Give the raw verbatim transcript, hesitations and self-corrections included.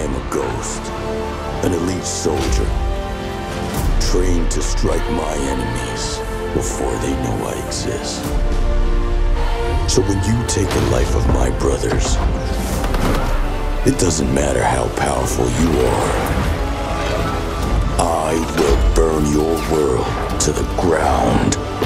am a ghost, an elite soldier, trained to strike my enemies before they know I exist. So when you take the life of my brothers, it doesn't matter how powerful you are. I will burn your world to the ground.